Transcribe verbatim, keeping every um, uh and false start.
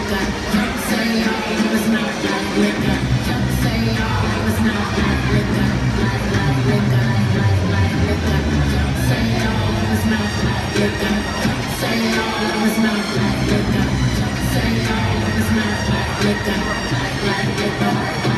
liquor. Don't say oh, it's not like liquor. Don't say oh, it's not like liquor. Like, like liquor, like, like liquor. Don't say oh, it's not like liquor. Don't say oh, it's not like liquor. Don't say oh, it's not like liquor. Like, like liquor.